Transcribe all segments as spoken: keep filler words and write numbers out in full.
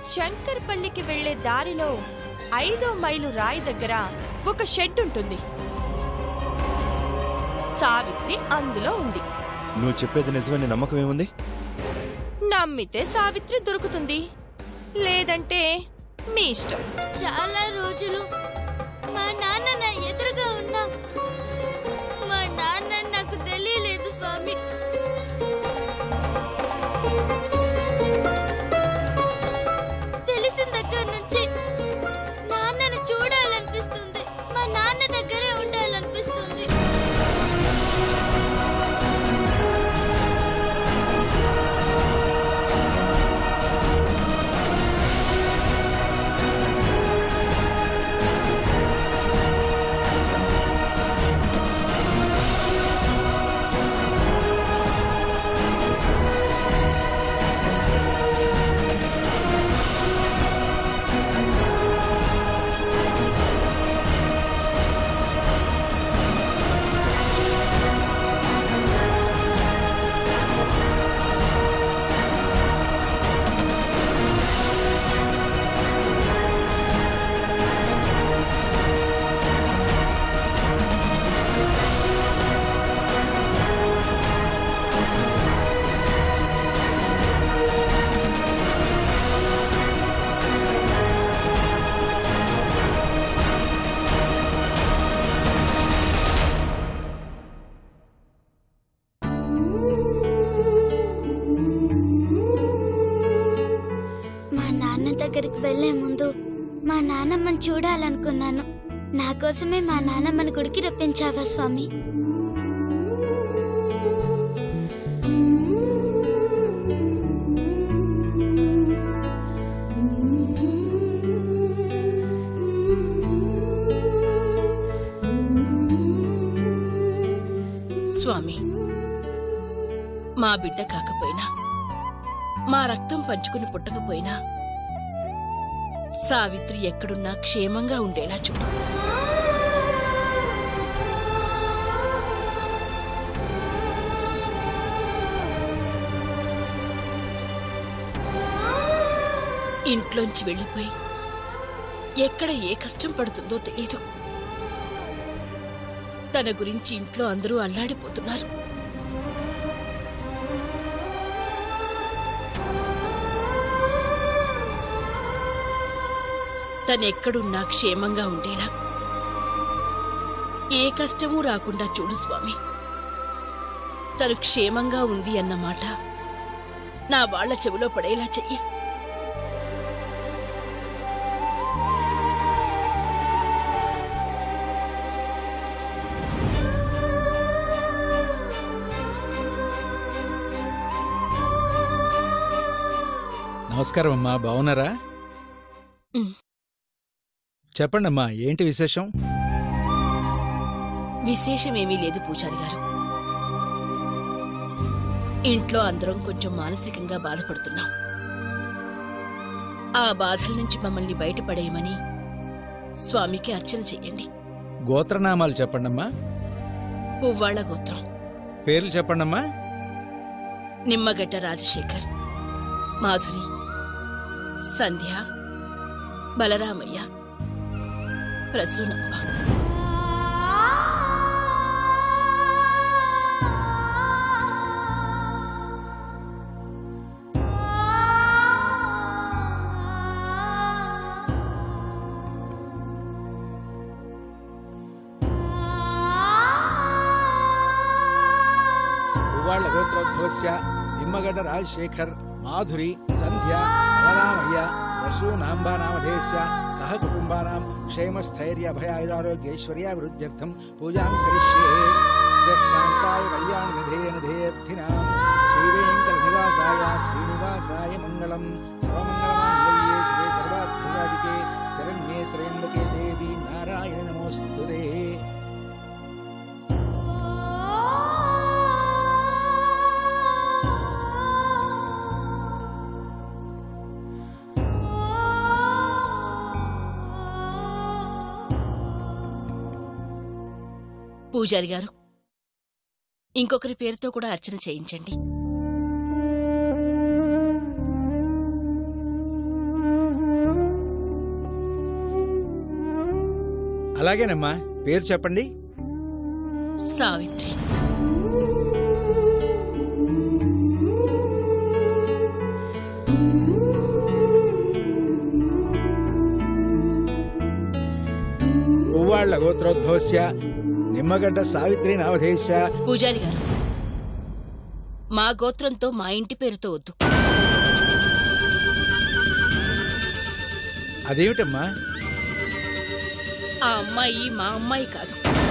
శంకర్పల్లికి వెళ్లే దారిలో ఐదో మైలు రాయి దగ్గర ఒక షెడ్ ఉంటుంది. సావిత్రి అందులో ఉంది. నువ్వు చెప్పేది నిజమని నమ్మకం ఏముంది? నమ్మితే సావిత్రి దొరుకుతుంది, లేదంటే మీ ఇష్టం. చాలా రోజులు మా నాన్న నా ఎదురుగా ఉన్నా మా నాన్న నాకు తెలియలేదు స్వామి. తెలిసిన దగ్గర నుంచి నాన్నను చూడాలనిపిస్తుంది, మా నాన్న దగ్గరే ఉండాలనిపిస్తుంది. దగ్గరికి వెళ్లే ముందు మా నాన్నమ్మని చూడాలనుకున్నాను. నా కోసమే మా నాన్నమ్మని గుడికి రప్పించావా స్వామి? స్వామి, మా బిడ్డ కాకపోయినా, మా రక్తం పంచుకుని పుట్టకపోయినా సావిత్రి ఎక్కడున్నా క్షేమంగా ఉండేలా చూడు. ఇంట్లోంచి వెళ్ళిపోయి ఎక్కడ ఏ కష్టం పడుతుందో తెలియదు. తన గురించి ఇంట్లో అందరూ అల్లాడిపోతున్నారు. తనెక్కడున్నా క్షేమంగా ఉండేలా, ఏ కష్టమూ రాకుండా చూడు స్వామి. తను క్షేమంగా ఉంది అన్నమాట నా వాళ్ల చెవిలో పడేలా చెయ్యి. నమస్కారం అమ్మా, బావున్నారా? చెప్పండమ్మా, ఏంటి విశేషం? విశేషమేమీ లేదు పూజారి గారు. ఇంట్లో అందరం కొంచెం మానసికంగా బాధపడుతున్నాం. ఆ బాధల నుంచి మమ్మల్ని బయటపడేయమని స్వామికి అర్చన చెయ్యండి. గోత్రనామాలు చెప్పండమ్మా. పువ్వాళ్ల గోత్రం. పేర్లు చెప్పండమ్మా. నిమ్మగడ్డ రాజశేఖర్, మాధురి, సంధ్య, బలరామయ్య, ప్రసూనమ్మ. పువ్వాళ్ల గోత్రోద్భవస్య నిమ్మగడ్డ రాజశేఖర్, మాధురి, సంధ్య, బలరామయ్య, ప్రసూనాంబా నామధేయస్య సహ కుటుంబానాం క్షేమస్థైర్య భయాయురారోగ్యైశ్వర్యాభివృద్ధ్యర్థం పూజాం కరిష్యే. శ్రీకాంతాయ కళ్యాణ నిధేయ నిధేయర్థినాం శ్రీవేంకట నివాసాయ శ్రీనివాసాయ మంగళం. సర్వమంగళమాంగళ్యే శివే సర్వార్థసాధికే శరణ్యే త్రయంబకే దేవి నారాయణ నమోస్తుతే. పూజారి గారు, ఇంకొకరి పేరుతో కూడా అర్చన చేయించండి. అలాగేనమ్మా, పేరు చెప్పండి. సావిత్రి. పువ్వాళ్ల గోత్రోద్భవస్య నిమ్మగడ్డ సావిత్రి నామధేస్య. పూజారి గారు, మా గోత్రంతో మా ఇంటి పేరుతో వద్దు. అదేమిటమ్మా? ఆ అమ్మాయి మా అమ్మాయి కాదు.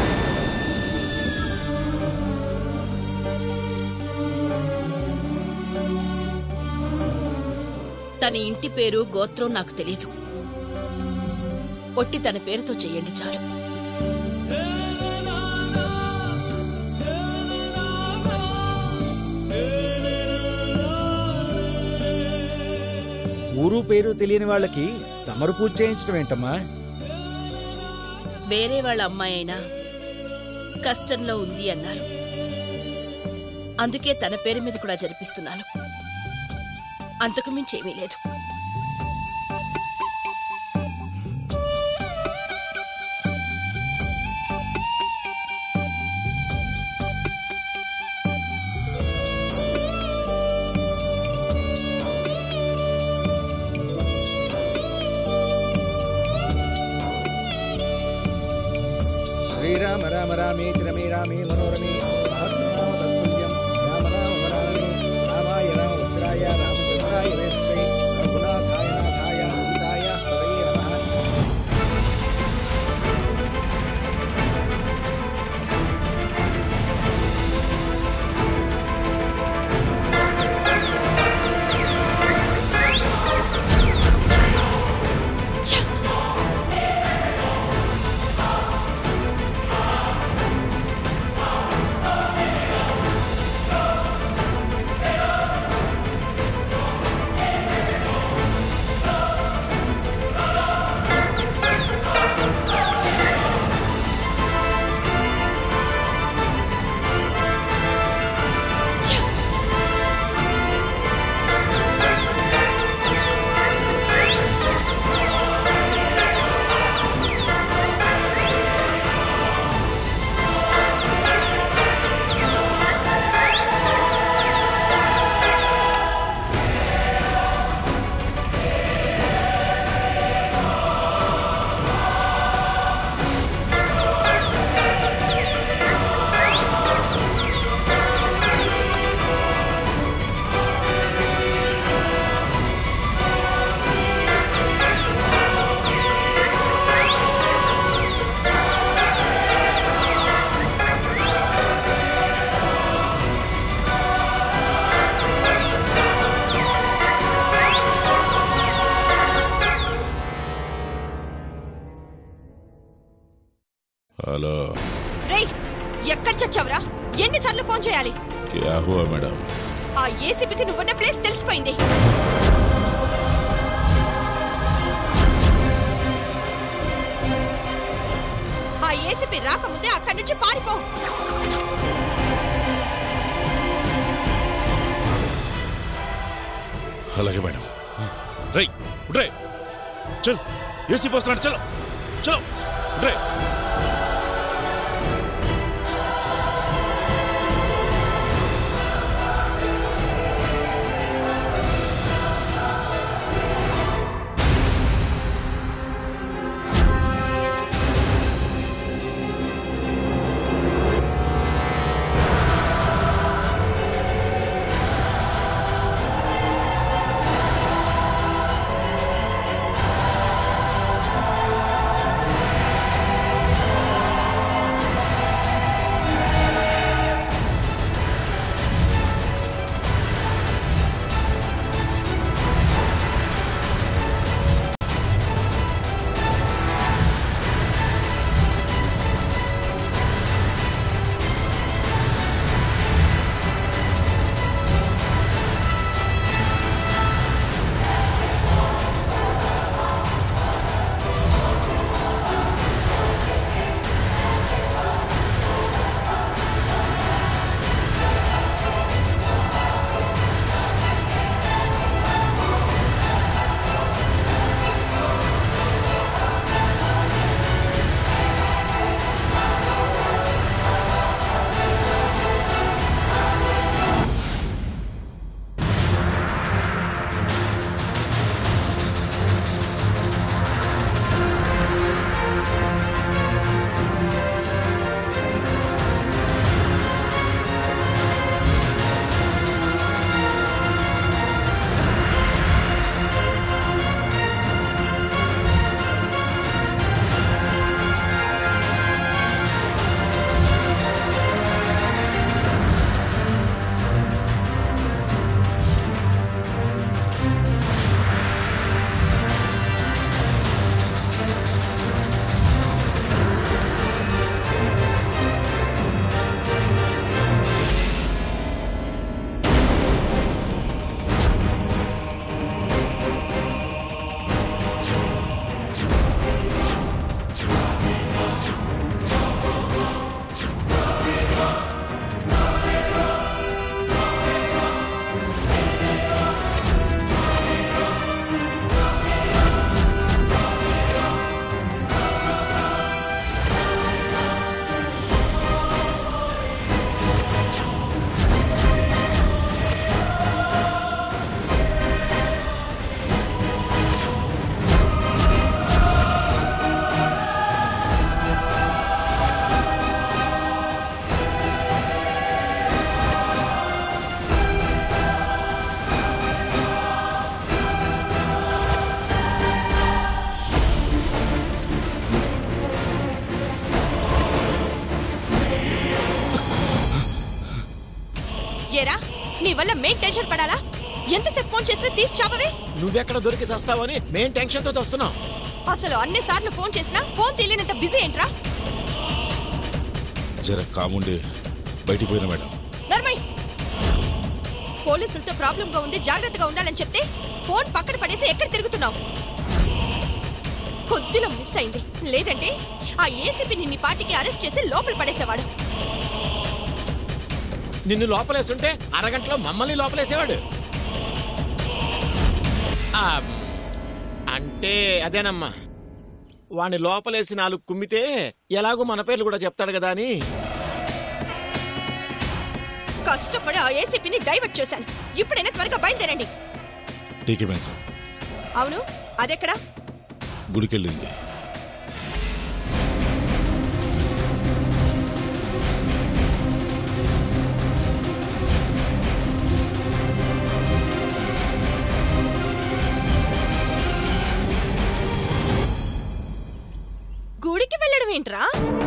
తన ఇంటి పేరు గోత్రం నాకు తెలీదు. ఒట్టి తన పేరుతో చెయ్యండి చాలు. ఊరు పేరు తెలియని వాళ్ళకి తమరు పూజ చేయించడం ఏంటమ్మా? వేరే వాళ్ళ అమ్మాయి అయినా కష్టంలో ఉంది అన్నారు. అందుకే తన పేరు మీద కూడా జరిపిస్తున్నాను. అంతకు మించేమీ లేదు. శ్రీరామ రామ రామేతి రమే రామే మనోరమే సహస్రనామ తత్తుల్యం రామ రామ వరాననే రామాయ రామ భద్రాయ రామచంద్రాయ వేత్సై రఘునాథాయ నాథాయ సీతాయ పదయే నమః. హలో. రేయ్, ఎక్కడ చచ్చావురా? ఎన్నిసార్లు ఫోన్ చేయాలి? క్యా హువా మేడం? ఆ ఏసీపీకి నువ్వున్న ప్లేస్ తెలిసిపోయింది. ఆ ఏసీపీ రాకముందే అక్కడి నుంచి పారిపో. అలాగే మేడం. రై ఉడ్రే, చల్. ఏసీపీ వస్తున్నాడు, చలో చలో ఉడ్రే. మేం టెన్షన్ పడాలా? ఎంతసేపు ఫోన్ చేసినా తీసి చాపవే. నువ్వెక్కడ దొరికి చేస్తావని మేం టెన్షన్ తో వస్తున్నాం. అసలు అన్ని సార్లు ఫోన్ చేసినా ఫోన్ తెలియనంత బిజీ ఏంట్రా? జర కాముండే బయటికి పోయినా మేడం. నర్మయ్, పోలీసులతో ప్రాబ్లం గా ఉంది, జాగ్రత్తగా ఉండాలని చెప్తే ఫోన్ పక్కన పడేసి ఎక్కడ తిరుగుతున్నావు? కొద్దిలో మిస్ అయింది, లేదంటే ఆ ఏసీపీ నిన్ని పార్టీకి అరెస్ట్ చేసి లోపల పడేసేవాడు. నిన్ను లోపలేసుంటే అరగంటలో మమ్మల్ని లోపలేసేవాడు. అంటే అదేనమ్మా, వాణ్ణి లోపలేసి నాలుగు కుమ్మితే ఎలాగో మన పేర్లు కూడా చెప్తాడు కదా అని కష్టపడి ఆ ఏసీపీని డైవర్ట్ చేశాను. ఇప్పుడైనా త్వరగా బయలుదేరండి. టీకే మేడం సార్. అవును, అదెక్కడా? గుడికెళ్ళింది. గుడికి వెళ్ళడం ఏంట్రా?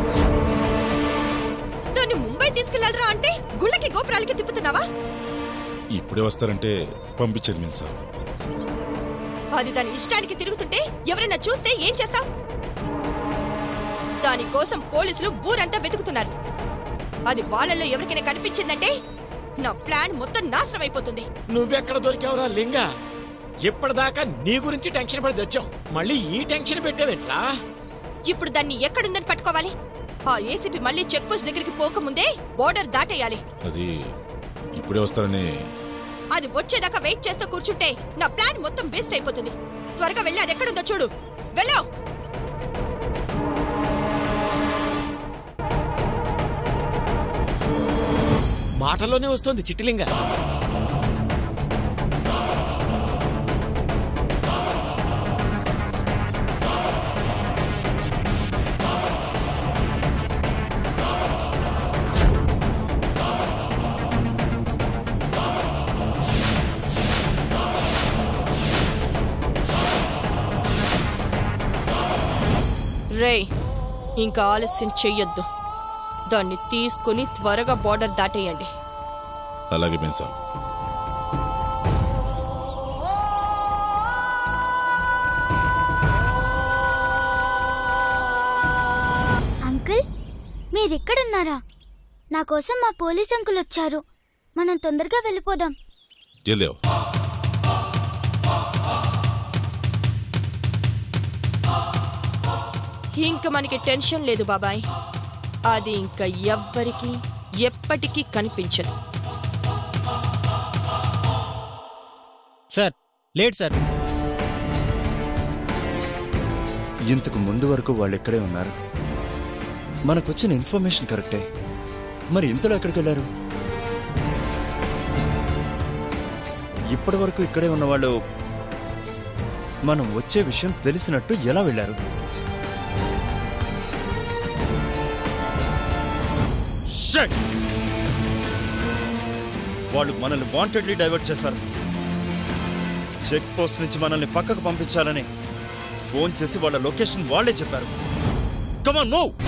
దాన్ని ముంబై తీసుకెళ్లాలరా అంటే గుళ్ళకి గోపురాలకి తిప్పుతున్నావా? ఇప్పుడే వస్తారంటే పంపించండి మేడం సార్. అది దాని ఇష్టానికి తిరుగుతుంటే ఎవరైనా చూస్తే ఏం చేస్తావు? దానికోసం పోలీసులు ఊరంతా వెతుకుతున్నారు. అది వాళ్ళల్లో ఎవరికైనా కనిపించిందంటే నా ప్లాన్ మొత్తం నాశనం అయిపోతుంది. నువ్వెక్కడ దొరికావురా లింగా? ఇప్పటిదాకా నీ గురించి టెన్షన్ పడి తెచ్చాం, మళ్ళీ ఈ టెన్షన్ పెట్టావేంట్రా? ఇప్పుడు దాన్ని ఎక్కడుందని పట్టుకోవాలి? ఆ ఏసీపీ మళ్ళీ చెక్ పోస్ట్ దగ్గరికి పోకముందే బోర్డర్ దాటేయాలి. అది ఇప్పుడే వస్తారని. అది వచ్చేదాకా వెయిట్ చేస్తూ కూర్చుంటే నా ప్లాన్ మొత్తం వేస్ట్ అయిపోతుంది. త్వరగా వెళ్ళి అది ఎక్కడుందో చూడు. వెళ్ళావు. మాటల్లోనే వస్తుంది చిట్టిలింగ. రే, ఇంకా ఆలస్యం చెయ్యొద్దు. దాన్ని తీసుకుని త్వరగా బోర్డర్ దాటేయండి. అలాగే మేడం సార్. అంకుల్, మీరెక్కడున్నారా? నా కోసం మా పోలీస్ అంకుల్ వచ్చారు. మనం తొందరగా వెళ్ళిపోదాం. జల్దీ. ఇంకా మనకి టెన్షన్ లేదు బాబాయ్. అది ఇంకా ఎవ్వరికి ఎప్పటికీ కనిపించదు. Sir, late sir. ఇంతకు ముందు వరకు వాళ్ళు ఇక్కడే ఉన్నారు. మనకొచ్చిన ఇన్ఫర్మేషన్ కరెక్టే. మరి ఇంతలో ఎక్కడికి వెళ్ళారు? ఇప్పటి వరకు ఇక్కడే ఉన్నవాళ్ళు మనం వచ్చే విషయం తెలిసినట్టు ఎలా వెళ్ళారు? వాళ్ళు మనల్ని వాంటెడ్లీ డైవర్ట్ చేశారు. చెక్ పోస్ట్ నుంచి మనల్ని పక్కకు పంపించాలని ఫోన్ చేసి వాళ్ళ లొకేషన్ వాళ్లే చెప్పారు. Come on, move.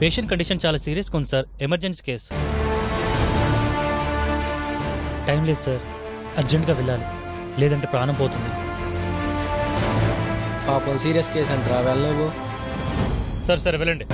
Patient condition చాలా సీరియస్గా ఉంది సార్. Emergency case. టైం లేదు సార్, అర్జెంట్గా వెళ్ళాలి, లేదంటే ప్రాణం పోతుంది. పాపం సీరియస్ కేసు అంటారా, వెళ్ళలేవు. సార్ సరే వెళ్ళండి.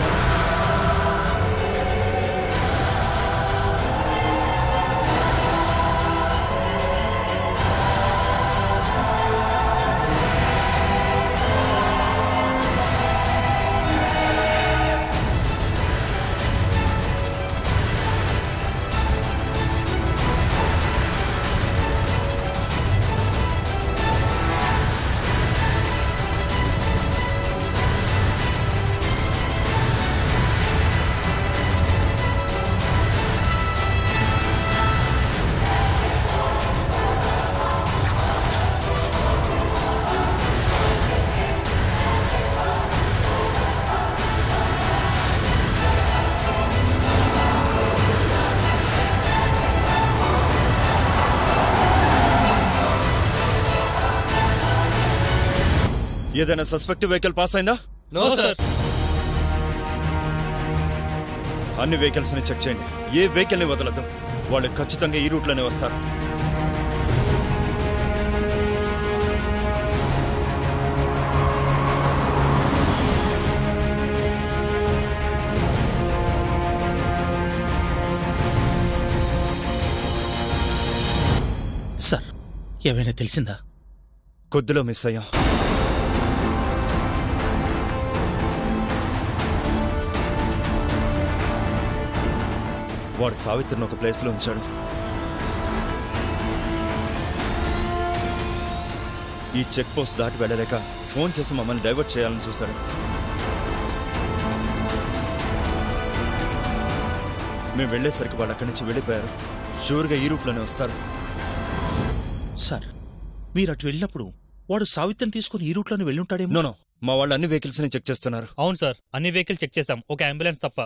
ఏదైనా సస్పెక్టివ్ వెహికల్ పాస్ అయిందా? No sir. అన్ని వెహికల్స్ ని చెక్ చేయండి. ఏ వెహికల్ ని వదలదు. వాళ్ళు ఖచ్చితంగా ఈ రూట్ లోనే వస్తారు. సార్ ఏమైనా తెలిసిందా? కొద్దిలో మిస్ అయ్యాం. వాడు సావిత్రిని ఒక ప్లేస్ లో ఉంచాడు. ఈ చెక్ పోస్ట్ దాటి వెళ్ళలేక ఫోన్ చేసి మమ్మల్ని డైవర్ట్ చేయాలని చూశాడు. మేము వెళ్లేసరికి వాళ్ళు అక్కడి నుంచి వెళ్ళిపోయారు. షూర్గా ఈ రూట్లోనే వస్తారు. సార్ మీరు అటు వెళ్ళినప్పుడు వాడు సావిత్రిని తీసుకుని ఈ రూట్లోనే వెళ్ళుంటాడేమో. నో నో, మా వాళ్ళు అన్ని వెహికల్స్ ని చెక్ చేస్తున్నారు. అవును సార్, అన్ని వెహికల్ చెక్ చేశాం, ఒక అంబులెన్స్ తప్ప.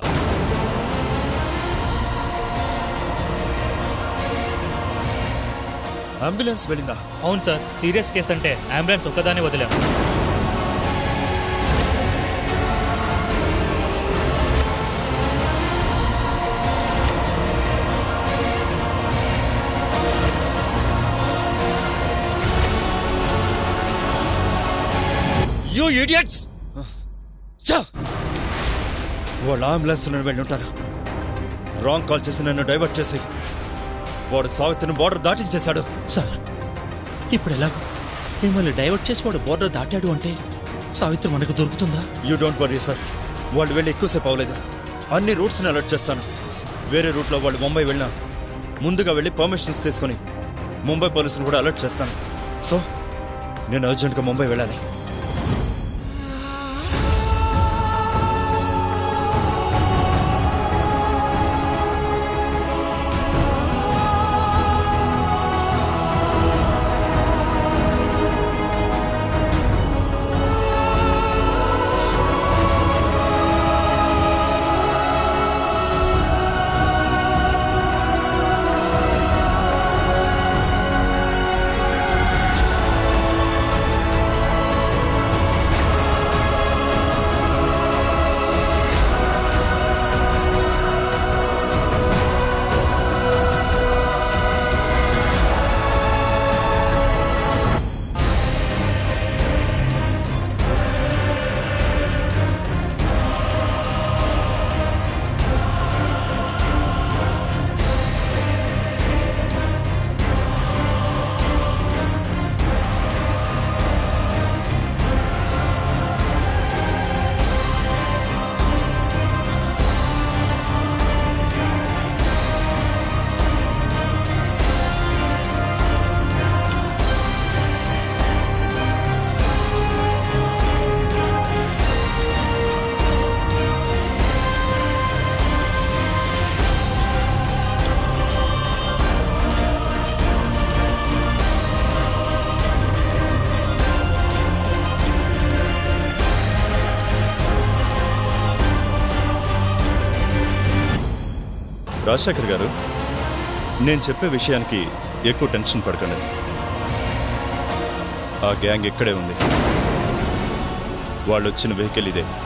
అంబులెన్స్ వెళ్ళిందా? అవును సార్, సీరియస్ కేసు అంటే అంబులెన్స్ ఒక్కదాన్ని వదిలాం. You idiots! వాళ్ళు అంబులెన్స్ నుండి వెళ్ళి ఉంటారు. రాంగ్ కాల్ చేసి నన్ను డైవర్ట్ చేసి వాడు సావిత్రిని బోర్డర్ దాటించేశాడు. సార్ ఇప్పుడు ఎలా? మిమ్మల్ని డైవర్ట్ చేసి వాడు బోర్డర్ దాటాడు అంటే సావిత్రి మనకు దొరుకుతుందా? యూ డోంట్ వరీ సార్, వాళ్ళు వెళ్ళి ఎక్కువసేపు అవ్వలేదు. అన్ని రూట్స్ని అలర్ట్ చేస్తాను. వేరే రూట్లో వాళ్ళు ముంబై వెళ్ళినా ముందుగా వెళ్ళి పర్మిషన్స్ తీసుకుని ముంబై పోలీసులు కూడా అలర్ట్ చేస్తాను. సో నేను అర్జెంట్గా ముంబై వెళ్ళాలి. రాజశేఖర్ గారు, నేను చెప్పే విషయానికి ఎక్కువ టెన్షన్ పడకండి. ఆ గ్యాంగ్ ఇక్కడే ఉంది. వాళ్ళు వచ్చిన వెహికల్ ఇదే.